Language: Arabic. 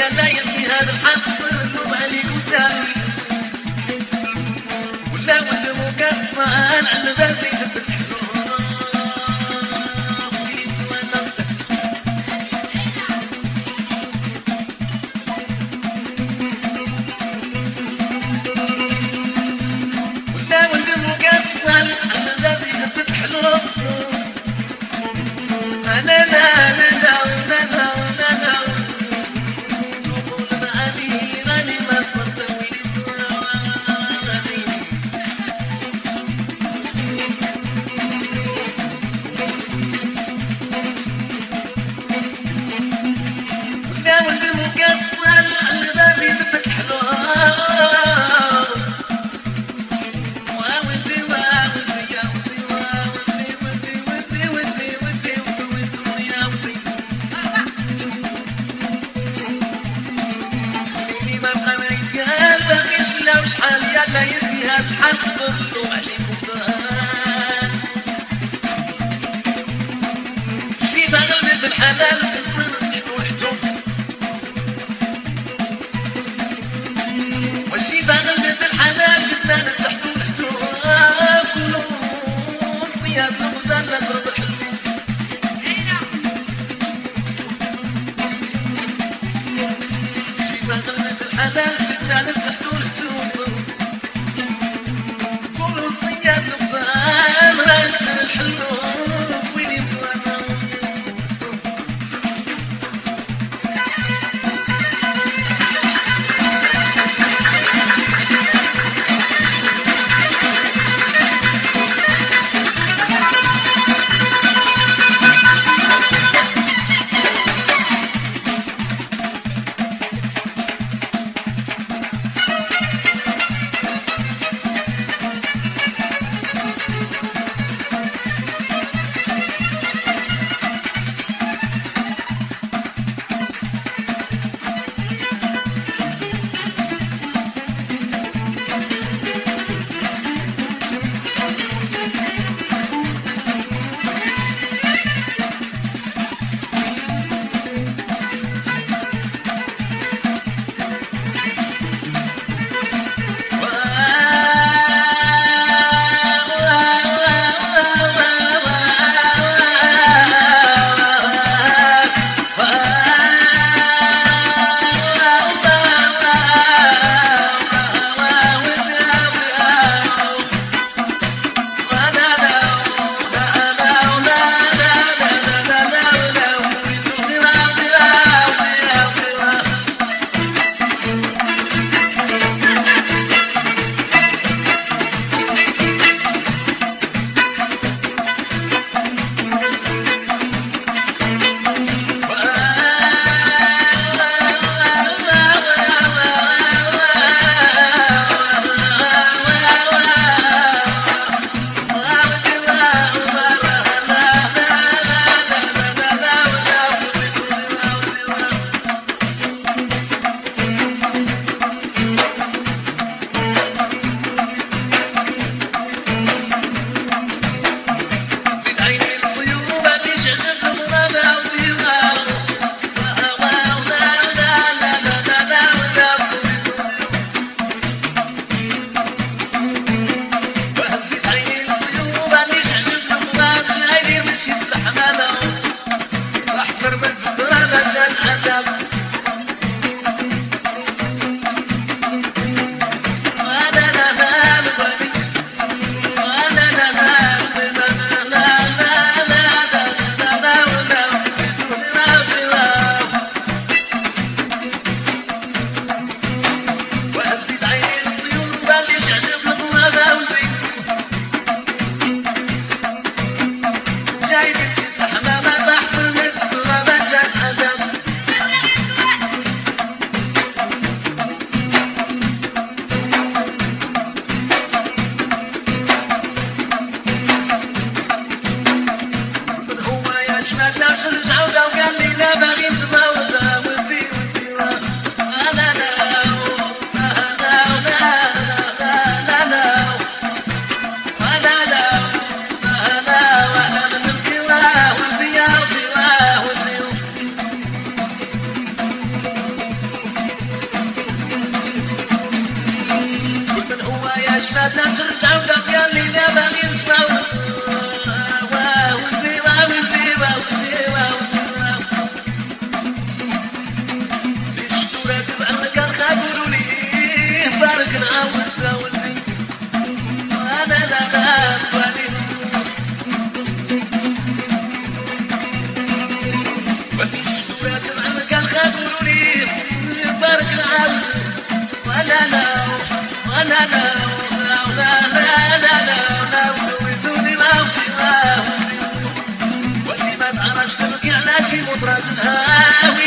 يا لايل في هذا الحق صرت عليك وسام ولا ولد مكسر على باسي تفتح لا يبي هاد الحق صرتو عليك وفان جيبها غلبت الحلال ونصيح وحدو وجيبها غلبت الحلال بسنا نسحتو وحدو كلو صياد الغزال لا ترد الحلو جيبها غلبت الحلال بسنا نسحتو وحدو شفاتنا ترجعوا داك اللي دابا غير نتفاوض واودي واودي واودي واودي شفتو راكب على الكرخة قولوا لي بارك نعاود واودي انا لا لا بالي شفتو راكب على الكرخة قولوا لي بارك نعاود وانا لا وانا لا واللي ما تعرفش تبكي على شي مطرد الهاوي